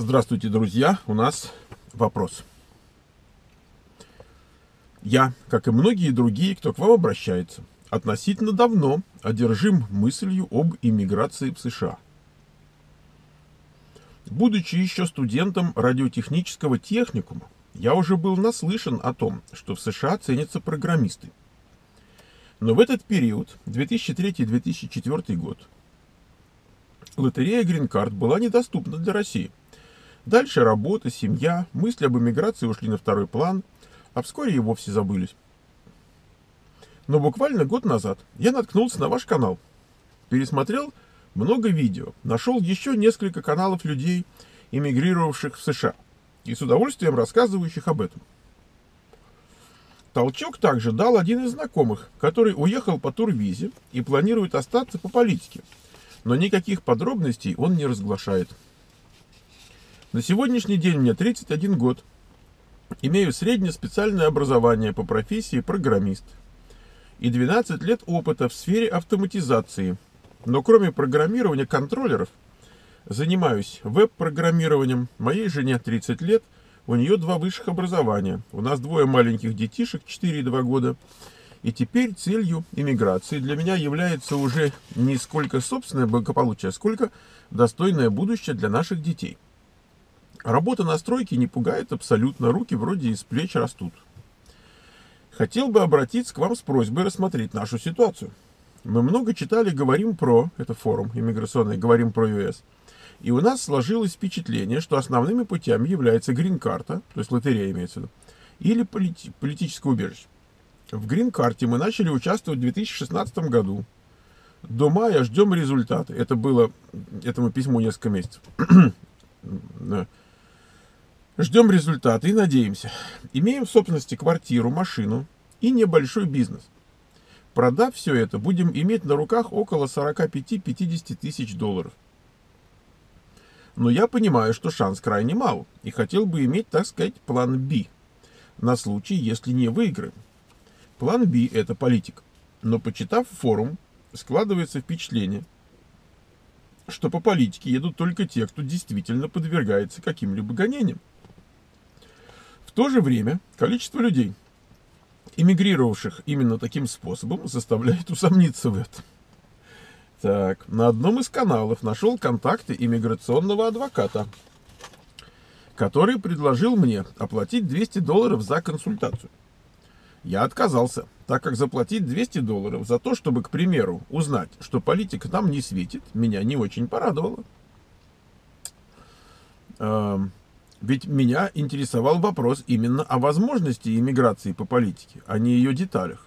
Здравствуйте, друзья! У нас вопрос. Я, как и многие другие, кто к вам обращается, относительно давно одержим мыслью об иммиграции в США. Будучи еще студентом радиотехнического техникума, я уже был наслышан о том, что в США ценятся программисты. Но в этот период, 2003-2004 год, лотерея Green Card была недоступна для России. Дальше работа, семья, мысли об эмиграции ушли на второй план, а вскоре и вовсе забылись. Но буквально год назад я наткнулся на ваш канал, пересмотрел много видео, нашел еще несколько каналов людей, эмигрировавших в США, и с удовольствием рассказывающих об этом. Толчок также дал один из знакомых, который уехал по турвизе и планирует остаться по политике, но никаких подробностей он не разглашает. На сегодняшний день мне 31 год. Имею среднее специальное образование по профессии программист и 12 лет опыта в сфере автоматизации. Но кроме программирования контроллеров, занимаюсь веб-программированием. Моей жене 30 лет, у нее 2 высших образования. У нас 2 маленьких детишек, 4 и 2 года. И теперь целью иммиграции для меня является уже не сколько собственное благополучие, сколько достойное будущее для наших детей. Работа на стройке не пугает абсолютно, руки вроде из плеч растут. Хотел бы обратиться к вам с просьбой рассмотреть нашу ситуацию. Мы много читали «Говорим про», это форум иммиграционный, «Говорим про ЮС», и у нас сложилось впечатление, что основными путями является грин-карта, то есть лотерея имеется в виду, или политическое убежище. В грин-карте мы начали участвовать в 2016 году. До мая ждем результаты. Это было этому письму несколько месяцев. Ждем результаты и надеемся. Имеем в собственности квартиру, машину и небольшой бизнес. Продав все это, будем иметь на руках около 45-50 тысяч долларов. Но я понимаю, что шанс крайне мал, и хотел бы иметь, так сказать, план «Б» на случай, если не выиграем. План «Б» — это политика. Но, почитав форум, складывается впечатление, что по политике едут только те, кто действительно подвергается каким-либо гонениям. В то же время количество людей, эмигрировавших именно таким способом, заставляет усомниться в этом. Так, на одном из каналов нашел контакты иммиграционного адвоката, который предложил мне оплатить $200 за консультацию. Я отказался, так как заплатить $200 за то, чтобы, к примеру, узнать, что политика там не светит, меня не очень порадовало. Ведь меня интересовал вопрос именно о возможности иммиграции по политике, а не ее деталях.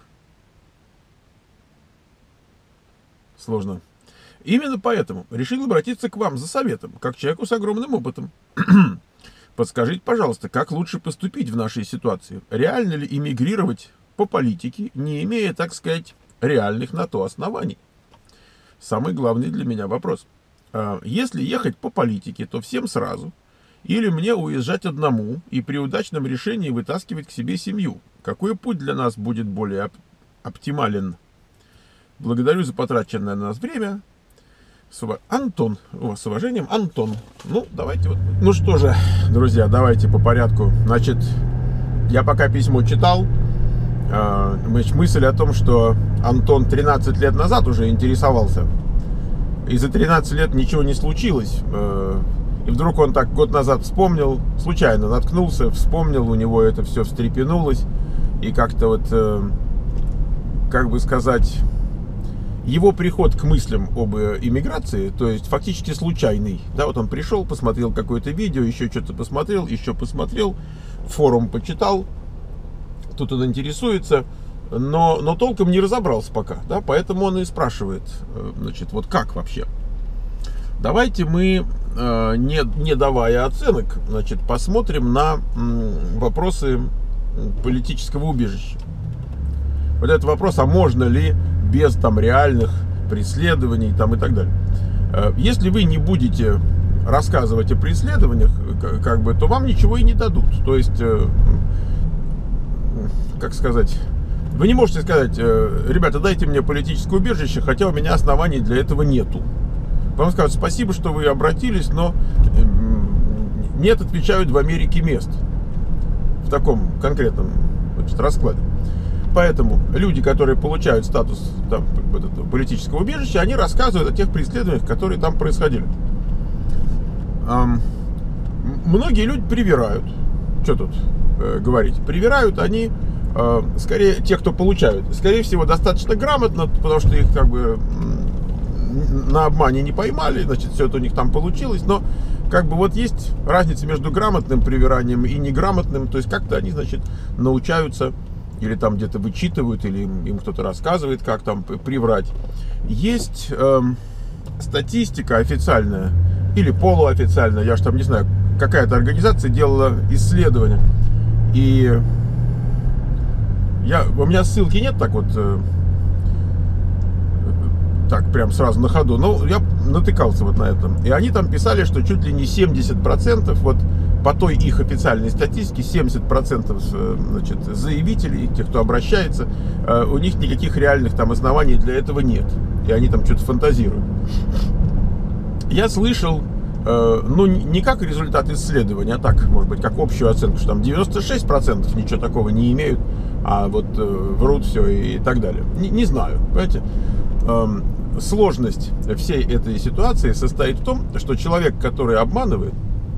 Сложно. Именно поэтому решил обратиться к вам за советом, как человеку с огромным опытом. Подскажите, пожалуйста, как лучше поступить в нашей ситуации? Реально ли эмигрировать по политике, не имея, так сказать, реальных на то оснований? Самый главный для меня вопрос. Если ехать по политике, то всем сразу, или мне уезжать одному и при удачном решении вытаскивать к себе семью? Какой путь для нас будет более оптимален? Благодарю за потраченное на нас время. Антон. С уважением, Антон. Ну, давайте вот. Ну что же, друзья, давайте по порядку. Значит, я пока письмо читал, мысль о том, что Антон 13 лет назад уже интересовался, и за 13 лет ничего не случилось, и вдруг он так год назад вспомнил, случайно наткнулся, вспомнил, у него это все встрепенулось, и как-то вот, как бы сказать, его приход к мыслям об иммиграции, то есть фактически случайный, да, вот он пришел, посмотрел какое-то видео, еще что-то посмотрел, форум почитал, тут он интересуется, но толком не разобрался пока, да, поэтому он и спрашивает, значит, вот как вообще. Давайте мы, не давая оценок, значит, посмотрим на вопросы политического убежища. Вот этот вопрос, а можно ли без там реальных преследований там и так далее. Если вы не будете рассказывать о преследованиях, как бы, то вам ничего и не дадут. То есть, как сказать, вы не можете сказать: ребята, дайте мне политическое убежище, хотя у меня оснований для этого нету. Вам скажут: спасибо, что вы обратились, но нет, отвечают, в Америке мест в таком конкретном, значит, раскладе. Поэтому люди, которые получают статус там, политического убежища, они рассказывают о тех преследованиях, которые там происходили. Многие люди привирают. Что тут говорить? Привирают они, скорее, те, кто получают. Скорее всего, достаточно грамотно, потому что их как бы на обмане не поймали, значит, все это у них там получилось. Но как бы вот есть разница между грамотным привиранием и неграмотным. То есть как-то они, значит, научаются или там где-то вычитывают, или им кто-то рассказывает, как там приврать. Есть статистика официальная или полуофициальная, я же там не знаю, какая-то организация делала исследование. И у меня ссылки нет так вот, так прям сразу на ходу, но я натыкался вот на этом. И они там писали, что чуть ли не 70%, вот по той их официальной статистике, 70% значит, заявителей, тех, кто обращается, у них никаких реальных там оснований для этого нет. И они там что-то фантазируют. Я слышал, ну, не как результат исследования, а так, может быть, как общую оценку, что там 96% ничего такого не имеют, а вот врут все и так далее. Не знаю, понимаете? Сложность всей этой ситуации состоит в том, что человек, который обманывает,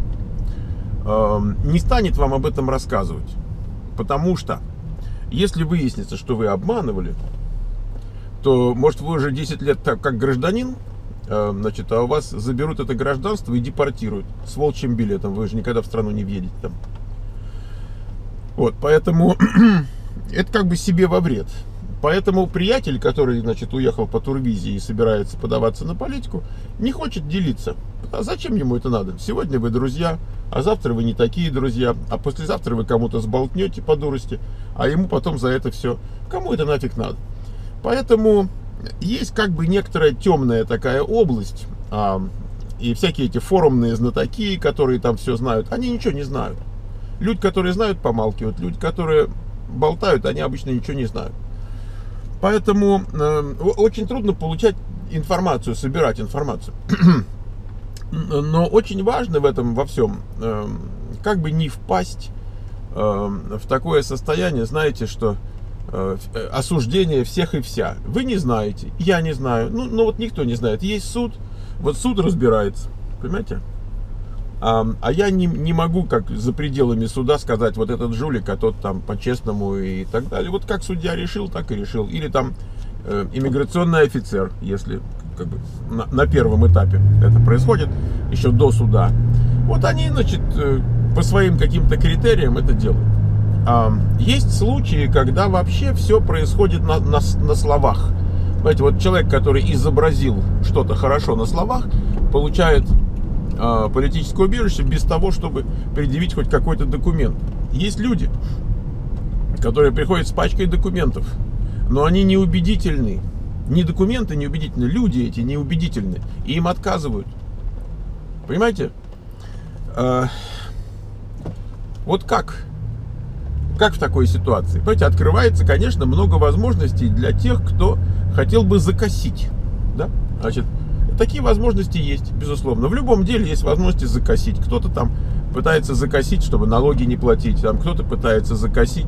не станет вам об этом рассказывать. Потому что, если выяснится, что вы обманывали, то, может, вы уже 10 лет как гражданин, значит, а у вас заберут это гражданство и депортируют с волчьим билетом. Вы же никогда в страну не въедете там. Вот, поэтому это как бы себе во вред. Поэтому приятель, который, значит, уехал по турвизе и собирается подаваться на политику, не хочет делиться. А зачем ему это надо? Сегодня вы друзья, а завтра вы не такие друзья, а послезавтра вы кому-то сболтнете по дурости, а ему потом за это все. Кому это нафиг надо? Поэтому есть как бы некоторая темная такая область, и всякие эти форумные знатоки, которые там все знают, они ничего не знают. Люди, которые знают, помалкивают. Люди, которые болтают, они обычно ничего не знают. Поэтому очень трудно получать информацию, собирать информацию. Но очень важно в этом во всем, как бы не впасть в такое состояние, знаете, что осуждение всех и вся. Вы не знаете, я не знаю, ну вот никто не знает. Есть суд, вот суд разбирается, понимаете? А я не могу, как за пределами суда, сказать, вот этот жулик, а тот там по-честному и так далее. Вот как судья решил, так и решил. Или там иммиграционный офицер, если как бы на первом этапе это происходит, еще до суда. Вот они, значит, по своим каким-то критериям это делают. Есть случаи, когда вообще все происходит на словах. Понимаете, вот человек, который изобразил что-то хорошо на словах, получает политическое убежище без того, чтобы предъявить хоть какой-то документ. Есть люди, которые приходят с пачкой документов, но они неубедительны. Не документы неубедительны, люди эти неубедительны, и им отказывают. Понимаете? Вот как в такой ситуации? Понимаете, открывается, конечно, много возможностей для тех, кто хотел бы закосить. Да? Значит, такие возможности есть, безусловно. В любом деле есть возможности закосить. Кто-то там пытается закосить, чтобы налоги не платить. Там кто-то пытается закосить.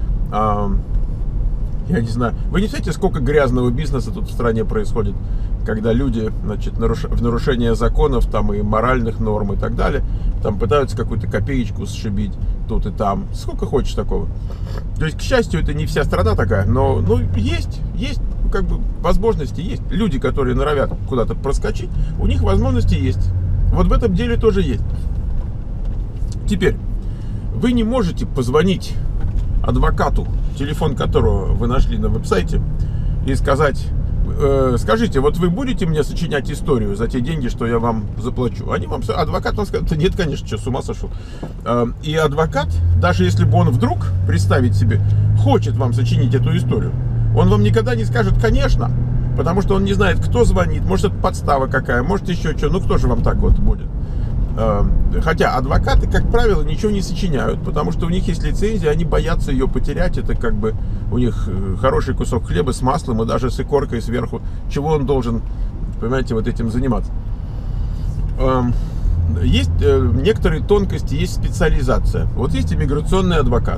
Я не знаю. Вы не знаете, сколько грязного бизнеса тут в стране происходит, когда люди, значит, в нарушение законов там, и моральных норм и так далее, там пытаются какую-то копеечку сшибить тут и там. Сколько хочешь такого. То есть, к счастью, это не вся страна такая, но есть как бы возможности есть. Люди, которые норовят куда-то проскочить, у них возможности есть. Вот в этом деле тоже есть. Теперь, вы не можете позвонить адвокату, телефон которого вы нашли на веб-сайте, и сказать: скажите, вот вы будете мне сочинять историю за те деньги, что я вам заплачу? Они вам, адвокат вам скажет: нет, конечно, что, с ума сошел. И адвокат, даже если бы он вдруг, представить себе, хочет вам сочинить эту историю, он вам никогда не скажет «конечно», потому что он не знает, кто звонит, может, это подстава какая, может, еще что, ну кто же вам так вот будет? Хотя адвокаты, как правило, ничего не сочиняют, потому что у них есть лицензия, они боятся ее потерять, это как бы у них хороший кусок хлеба с маслом и даже с икоркой сверху, чего он должен, понимаете, вот этим заниматься. есть некоторые тонкости, есть специализация. Вот есть иммиграционный адвокат.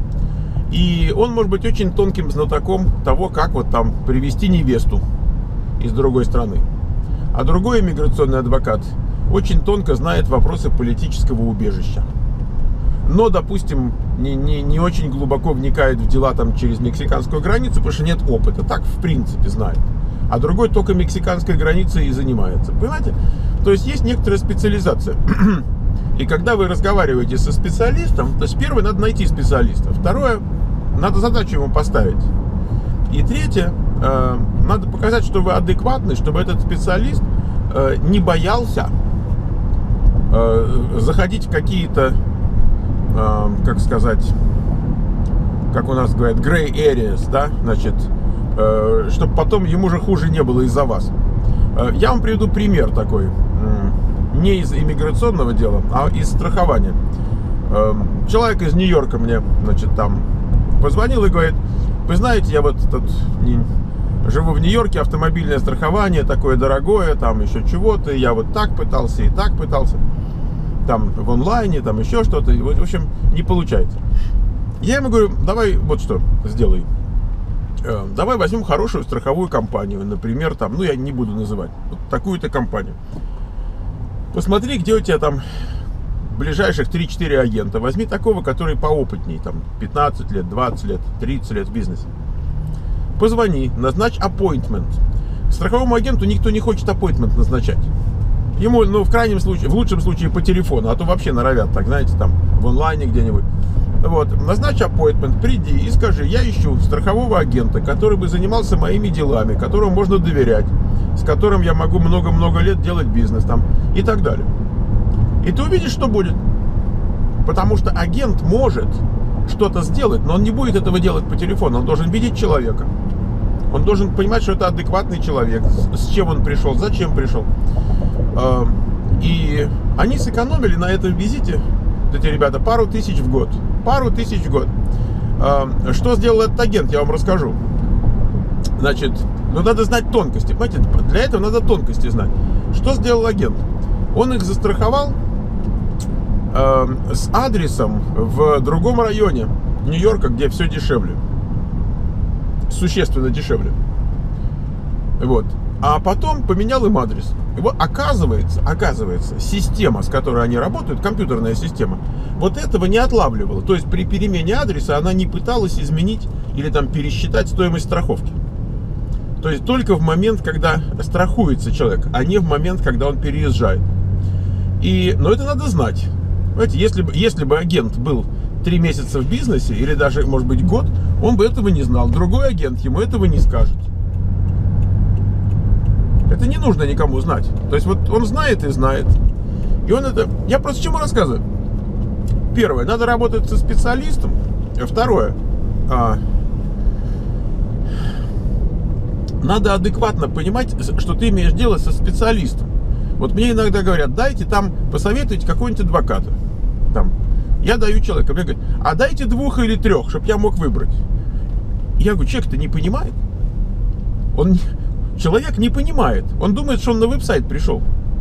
И он может быть очень тонким знатоком того, как вот там привезти невесту из другой страны. А другой иммиграционный адвокат очень тонко знает вопросы политического убежища. Но, допустим, не очень глубоко вникает в дела там через мексиканскую границу, потому что нет опыта. Так, в принципе, знает. А другой только мексиканской границей и занимается. Понимаете? То есть есть некоторая специализация. И когда вы разговариваете со специалистом, то есть первое, надо найти специалиста. Второе, надо задачу ему поставить. И третье, надо показать, что вы адекватны, чтобы этот специалист не боялся заходить в какие-то, как сказать, как у нас говорят, gray areas, да, значит, чтобы потом ему же хуже не было из-за вас. Я вам приведу пример такой, не из иммиграционного дела, а из страхования. Человек из Нью-Йорка мне, значит, там позвонил и говорит: вы знаете, я вот тут живу в Нью-Йорке, автомобильное страхование такое дорогое, там еще чего-то, я вот так пытался и так пытался, там в онлайне, там еще что-то, и, в общем, не получается. Я ему говорю: давай вот что сделай. Давай возьмем хорошую страховую компанию, например, там, ну я не буду называть, вот такую-то компанию. Посмотри, где у тебя там ближайших 3-4 агента. Возьми такого, который поопытней, там 15 лет, 20 лет, 30 лет в бизнесе. Позвони, назначь appointment. Страховому агенту никто не хочет appointment назначать. Ему, ну, в крайнем случае, в лучшем случае по телефону, а то вообще норовят, так, знаете, там, в онлайне где-нибудь. Вот, назначь appointment, приди и скажи: я ищу страхового агента, который бы занимался моими делами, которому можно доверять, с которым я могу много-много лет делать бизнес, там, и так далее. И ты увидишь, что будет. Потому что агент может что-то сделать, но он не будет этого делать по телефону. Он должен видеть человека. Он должен понимать, что это адекватный человек, с чем он пришел, зачем пришел. И они сэкономили на этом визите, эти ребята, пару тысяч в год. Пару тысяч в год. Что сделал этот агент, я вам расскажу. Значит, ну надо знать тонкости. Понимаете, для этого надо тонкости знать. Что сделал агент? Он их застраховал с адресом в другом районе Нью-Йорка, где все дешевле. Существенно дешевле. Вот. А потом поменял им адрес. И вот оказывается, система, с которой они работают, компьютерная система, вот этого не отлавливала. То есть при перемене адреса она не пыталась изменить или там пересчитать стоимость страховки. То есть только в момент, когда страхуется человек, а не в момент, когда он переезжает. Но это надо знать. Понимаете, если бы агент был 3 месяца в бизнесе, или даже, может быть, год, он бы этого не знал. Другой агент ему этого не скажет. Это не нужно никому знать. То есть вот он знает и знает. И он это... Я просто чему рассказываю? Первое, надо работать со специалистом. Второе, надо адекватно понимать, что ты имеешь дело со специалистом. Вот мне иногда говорят: дайте там, посоветуйте какого-нибудь адвоката. Там, я даю человеку, мне говорят: а дайте 2 или 3, чтобы я мог выбрать. Я говорю: человек-то не понимает. Человек не понимает. Он думает, что он на веб-сайт пришел.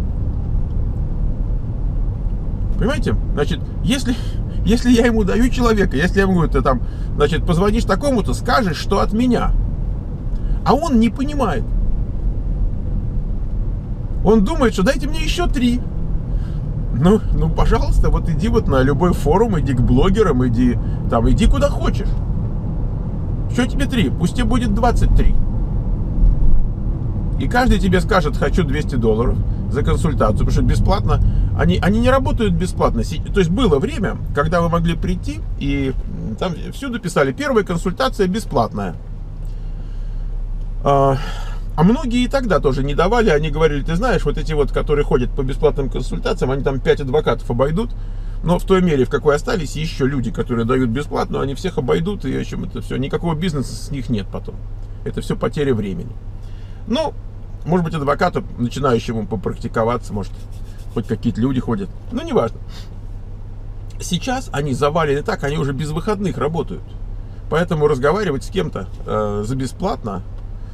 Понимаете? Значит, если я ему даю человека, если я ему говорю: ты там, значит, позвонишь такому-то, скажешь, что от меня. А он не понимает. Он думает, что дайте мне еще 3. Ну, пожалуйста, вот иди вот на любой форум, иди к блогерам, иди куда хочешь. Что тебе 3? Пусть тебе будет 23. И каждый тебе скажет: хочу $200 за консультацию, потому что бесплатно. Они не работают бесплатно. То есть было время, когда вы могли прийти, и там всюду писали: первая консультация бесплатная. А многие и тогда тоже не давали. Они говорили: ты знаешь, вот эти вот, которые ходят по бесплатным консультациям, они там 5 адвокатов обойдут. Но в той мере, в какой остались еще люди, которые дают бесплатно, они всех обойдут. И в общем, это все, никакого бизнеса с них нет потом. Это все потеря времени. Ну, может быть, адвокату, начинающему попрактиковаться, может, хоть какие-то люди ходят. Ну, неважно. Сейчас они завалены так, они уже без выходных работают. Поэтому разговаривать с кем-то за бесплатно,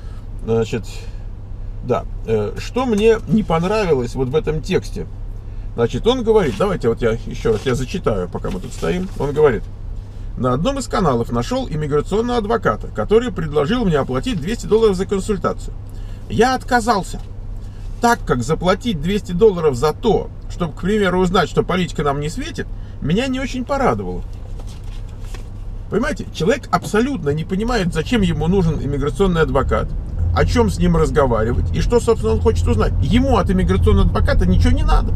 значит, да. Что мне не понравилось вот в этом тексте? Значит, он говорит, давайте вот я еще раз, я зачитаю, пока мы тут стоим. Он говорит: на одном из каналов нашел иммиграционного адвоката, который предложил мне оплатить $200 за консультацию. Я отказался, так как заплатить $200 за то, чтобы, к примеру, узнать, что политика нам не светит, меня не очень порадовало. Понимаете, человек абсолютно не понимает, зачем ему нужен иммиграционный адвокат, о чем с ним разговаривать и что, собственно, он хочет узнать. Ему от иммиграционного адвоката ничего не надо.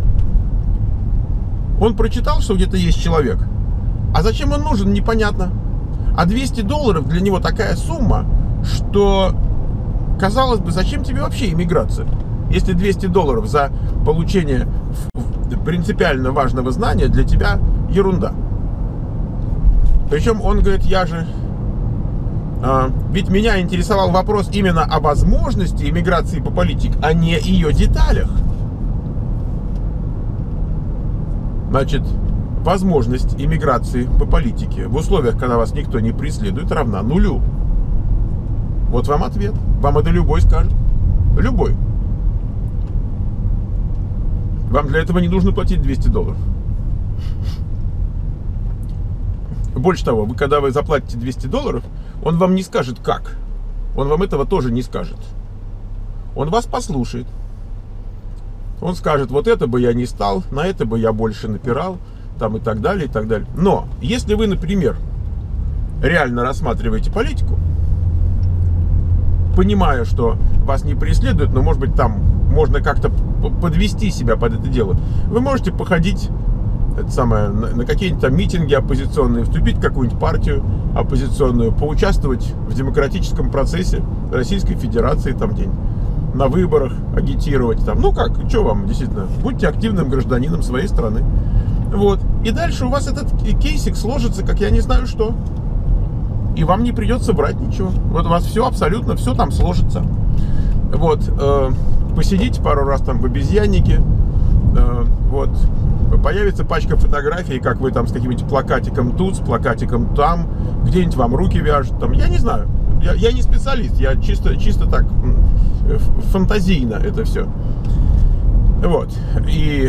Он прочитал, что где-то есть человек, а зачем он нужен, непонятно. А $200 для него такая сумма, что, казалось бы, зачем тебе вообще иммиграция, если $200 за получение принципиально важного знания для тебя ерунда. Причем он говорит, ведь меня интересовал вопрос именно о возможности иммиграции по политике, а не ее деталях. Значит, возможность иммиграции по политике в условиях, когда вас никто не преследует, равна нулю. Вот вам ответ. Вам это любой скажет. Любой. Вам для этого не нужно платить $200. Больше того, когда вы заплатите $200, он вам не скажет как. Он вам этого тоже не скажет. Он вас послушает. Он скажет, вот это бы я не стал, на это бы я больше напирал, там и так далее, и так далее. Но, если вы, например, реально рассматриваете политику, понимая, что вас не преследуют, но, может быть, там можно как-то подвести себя под это дело, вы можете походить на какие-нибудь там митинги оппозиционные, вступить в какую-нибудь партию оппозиционную, поучаствовать в демократическом процессе Российской Федерации, там где-нибудь на выборах, агитировать там. Ну как, что вам действительно, будьте активным гражданином своей страны. Вот. И дальше у вас этот кейсик сложится, как я не знаю что. И вам не придется брать ничего. Вот у вас все, абсолютно все там сложится. Вот. Посидите пару раз там в обезьяннике. Вот. Появится пачка фотографий, как вы там с каким-нибудь плакатиком тут, с плакатиком там, где-нибудь вам руки вяжут. Там, я не знаю. Я не специалист, я чисто так фантазийно это все. Вот. И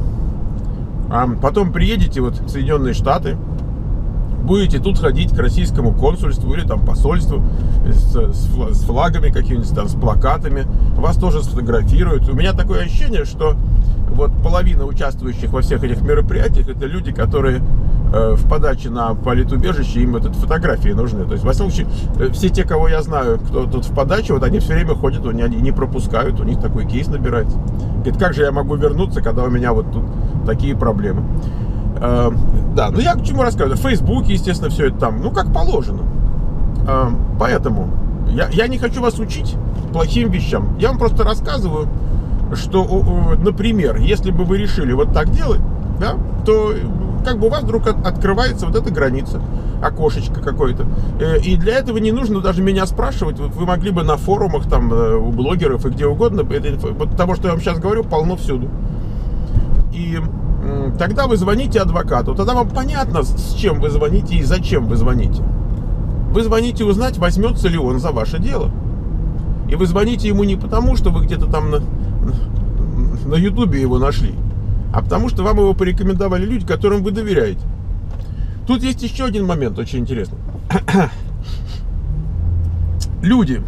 потом приедете вот в Соединенные Штаты, будете тут ходить к российскому консульству или там посольству с флагами какими-нибудь там, с плакатами, вас тоже сфотографируют. У меня такое ощущение, что вот половина участвующих во всех этих мероприятиях это люди, которые в подаче на политубежище, им вот фотографии нужны. То есть, во всяком случае, все те, кого я знаю, кто тут в подаче, вот они все время ходят, они не пропускают, у них такой кейс набирается. Говорит, как же я могу вернуться, когда у меня вот тут такие проблемы? Да, ну я к чему рассказываю? В Фейсбуке, естественно, все это там, ну как положено. Поэтому я не хочу вас учить плохим вещам. Я вам просто рассказываю, что, например, если бы вы решили вот так делать, да, то как бы у вас вдруг открывается вот эта граница, окошечко какое-то. И для этого не нужно даже меня спрашивать. Вы могли бы на форумах, там, у блогеров и где угодно. Вот того, что я вам сейчас говорю, полно всюду. И тогда вы звоните адвокату. Тогда вам понятно, с чем вы звоните и зачем вы звоните. Вы звоните узнать, возьмется ли он за ваше дело. И вы звоните ему не потому, что вы где-то там на Ютубе его нашли, а потому что вам его порекомендовали люди, которым вы доверяете. Тут есть еще один момент очень интересный. Люди,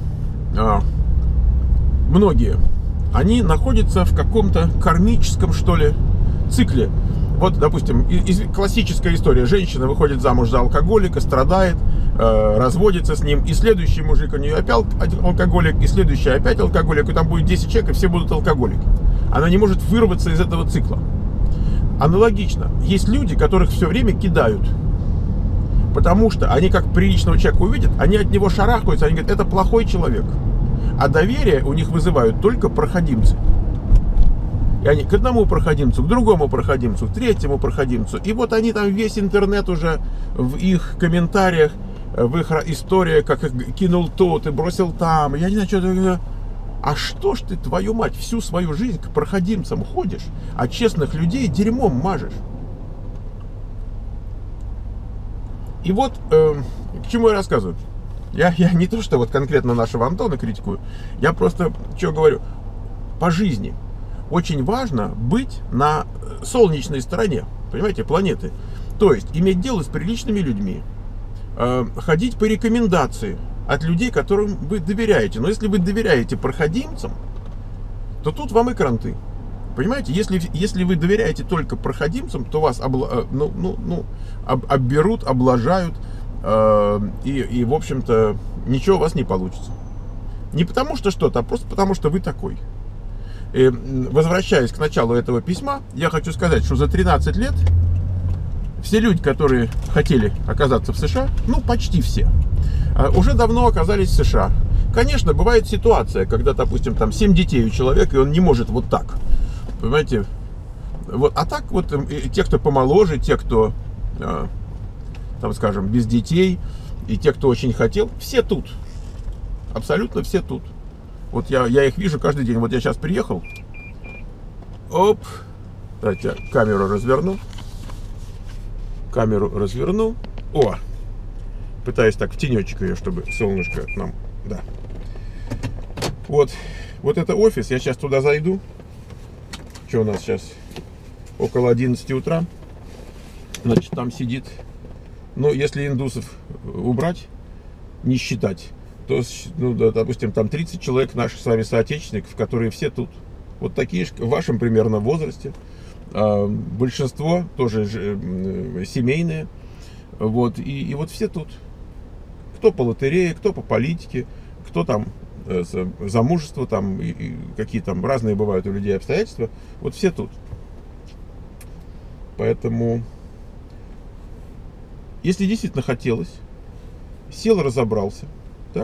многие, они находятся в каком-то кармическом, что ли, цикле. Вот, допустим, классическая история. Женщина выходит замуж за алкоголика, страдает, разводится с ним, и следующий мужик у нее опять алкоголик, и следующий опять алкоголик, и там будет 10 человек, и все будут алкоголики. Она не может вырваться из этого цикла. Аналогично. Есть люди, которых все время кидают. Потому что они как приличного человека увидят, они от него шарахаются, они говорят, это плохой человек. А доверие у них вызывают только проходимцы. И они к одному проходимцу, к другому проходимцу, к третьему проходимцу. И вот они там, весь интернет уже в их комментариях, в их историях, как их кинул тот и бросил там. Я не знаю, что. А что ж ты, твою мать, всю свою жизнь к проходимцам ходишь, а честных людей дерьмом мажешь? И вот к чему я рассказываю. Я не то, что вот конкретно нашего Антона критикую, я просто, что говорю, по жизни. очень важно быть на солнечной стороне, понимаете, планеты. То есть иметь дело с приличными людьми, ходить по рекомендации от людей, которым вы доверяете. Но если вы доверяете проходимцам, то тут вам и кранты. Понимаете, если вы доверяете только проходимцам, то вас обберут, облажают, и, в общем-то, ничего у вас не получится. Не потому что что-то, а просто потому что вы такой. И, возвращаясь к началу этого письма, я хочу сказать, что за 13 лет все люди, которые хотели оказаться в США, ну, почти все, уже давно оказались в США. Конечно, бывает ситуация, когда, допустим, там 7 детей у человека, и он не может вот так. Понимаете? Вот, а так вот те, кто помоложе, те, кто, там, скажем, без детей, и те, кто очень хотел, все тут. Абсолютно все тут. Вот я их вижу каждый день. Вот я сейчас приехал. Оп. Давайте я камеру разверну. О! Пытаюсь так в тенечек ее, чтобы солнышко нам... Да. Вот это офис. Я сейчас туда зайду. Что у нас сейчас? Около 11 утра. Значит, там сидит... Ну, если индусов убрать, не считать, то, ну, допустим, там 30 человек наших с вами соотечественников, которые все тут. Вот такие же, в вашем примерно возрасте. Большинство тоже семейные. Вот, и вот все тут. Кто по лотерее, кто по политике, кто там замужество, там, и какие там разные бывают у людей обстоятельства. Вот все тут. Поэтому, если действительно хотелось, сел, разобрался, так,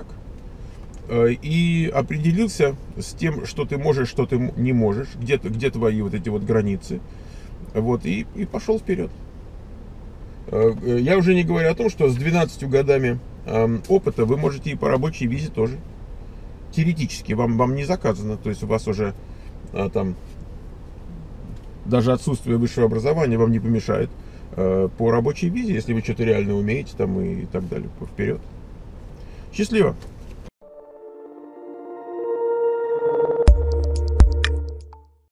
и определился с тем, что ты можешь, что ты не можешь, где твои вот эти вот границы, вот, и пошел вперед. Я уже не говорю о том, что с 12 годами опыта вы можете и по рабочей визе тоже. Теоретически вам не заказано, то есть у вас уже там даже отсутствие высшего образования вам не помешает по рабочей визе, если вы что-то реально умеете там и так далее. Вперед. Счастливо!